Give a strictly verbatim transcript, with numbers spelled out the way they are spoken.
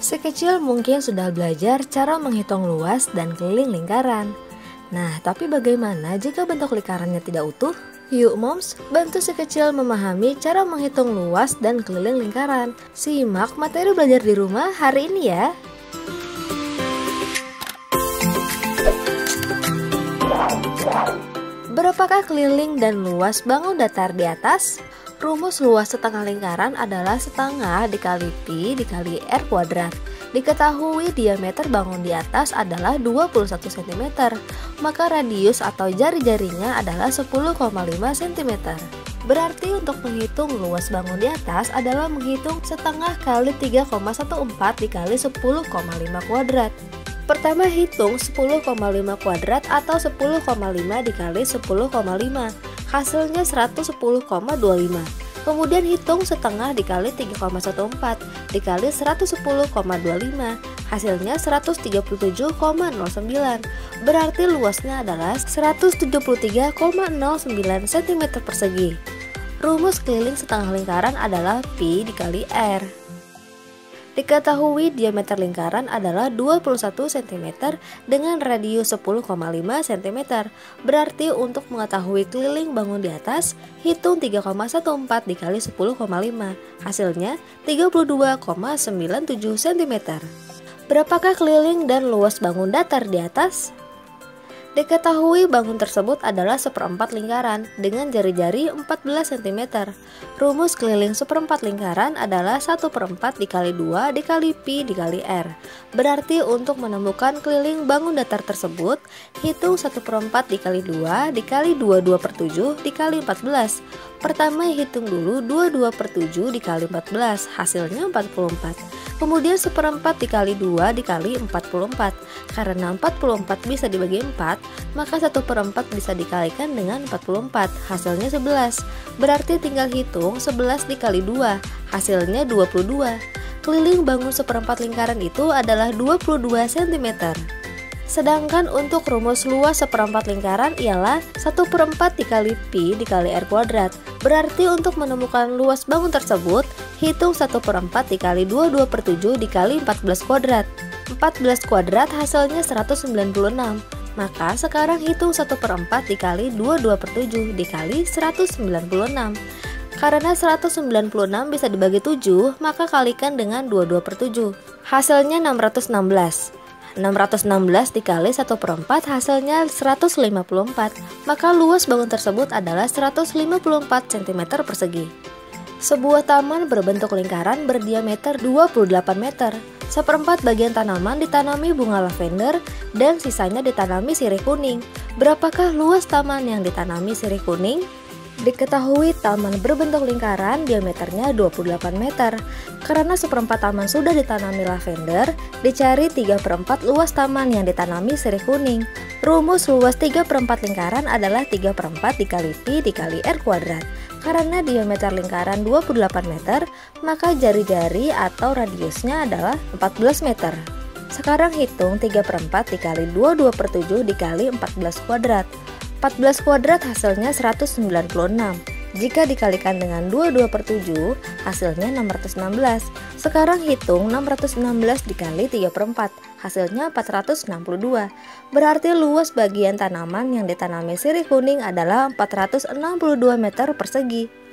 Sekecil mungkin sudah belajar cara menghitung luas dan keliling lingkaran. Nah, tapi bagaimana jika bentuk lingkarannya tidak utuh? Yuk moms, bantu si kecil memahami cara menghitung luas dan keliling lingkaran. Simak materi belajar di rumah hari ini ya. Berapakah keliling dan luas bangun datar di atas? Rumus luas setengah lingkaran adalah setengah dikali pi dikali r kuadrat. Diketahui diameter bangun di atas adalah dua puluh satu sentimeter, maka radius atau jari-jarinya adalah sepuluh koma lima sentimeter. Berarti untuk menghitung luas bangun di atas adalah menghitung setengah kali tiga koma empat belas dikali sepuluh koma lima kuadrat. Pertama hitung sepuluh koma lima kuadrat atau sepuluh koma lima dikali sepuluh koma lima. Hasilnya seratus sepuluh koma dua puluh lima. Kemudian hitung setengah dikali tiga koma empat belas dikali seratus sepuluh koma dua puluh lima. Hasilnya seratus tiga puluh tujuh koma nol sembilan. Berarti luasnya adalah seratus tujuh puluh tiga koma nol sembilan sentimeter persegi. Rumus keliling setengah lingkaran adalah pi dikali r. Diketahui diameter lingkaran adalah dua puluh satu sentimeter dengan radius sepuluh koma lima sentimeter. Berarti untuk mengetahui keliling bangun di atas, hitung tiga koma empat belas dikali sepuluh koma lima. Hasilnya tiga puluh dua koma sembilan tujuh sentimeter. Berapakah keliling dan luas bangun datar di atas? Diketahui bangun tersebut adalah seperempat lingkaran dengan jari-jari empat belas sentimeter. Rumus keliling seperempat lingkaran adalah satu per empat dikali dua dikali pi dikali r. Berarti untuk menemukan keliling bangun datar tersebut, hitung satu per empat dikali dua dikali dua puluh dua per tujuh dikali empat belas. Pertama hitung dulu dua puluh dua per tujuh dikali empat belas, hasilnya empat puluh empat. Kemudian seperempat dikali dua dikali empat puluh empat. Karena empat puluh empat bisa dibagi empat, maka satu per empat bisa dikalikan dengan empat puluh empat, hasilnya sebelas. Berarti tinggal hitung sebelas dikali dua, hasilnya dua puluh dua. Keliling bangun seperempat lingkaran itu adalah dua puluh dua sentimeter. Sedangkan untuk rumus luas seperempat lingkaran ialah satu per empat dikali pi dikali r kuadrat. Berarti untuk menemukan luas bangun tersebut, hitung satu per empat dikali dua puluh dua per tujuh dikali empat belas kuadrat. empat belas kuadrat hasilnya seratus sembilan puluh enam. Maka sekarang hitung satu per empat dikali dua puluh dua per tujuh dikali seratus sembilan puluh enam. Karena seratus sembilan puluh enam bisa dibagi tujuh, maka kalikan dengan dua puluh dua per tujuh. Hasilnya enam ratus enam belas. enam ratus enam belas dikali satu per empat hasilnya seratus lima puluh empat. Maka luas bangun tersebut adalah seratus lima puluh empat sentimeter persegi. Sebuah taman berbentuk lingkaran berdiameter dua puluh delapan meter. Seperempat bagian tanaman ditanami bunga lavender dan sisanya ditanami sirih kuning. Berapakah luas taman yang ditanami sirih kuning? Diketahui taman berbentuk lingkaran diameternya dua puluh delapan meter. Karena seperempat taman sudah ditanami lavender, dicari tiga per empat luas taman yang ditanami sirih kuning. Rumus luas tiga per empat lingkaran adalah tiga per empat dikali pi dikali r kuadrat. Karena diameter lingkaran dua puluh delapan meter, maka jari-jari atau radiusnya adalah empat belas meter. Sekarang hitung tiga per empat dikali dua puluh dua per tujuh dikali empat belas kuadrat. empat belas kuadrat hasilnya seratus sembilan puluh enam. Jika dikalikan dengan dua puluh dua per tujuh, hasilnya enam ratus enam belas. Sekarang hitung enam ratus enam belas dikali tiga per empat, hasilnya empat ratus enam puluh dua. Berarti luas bagian tanaman yang ditanami sirih kuning adalah empat ratus enam puluh dua meter persegi.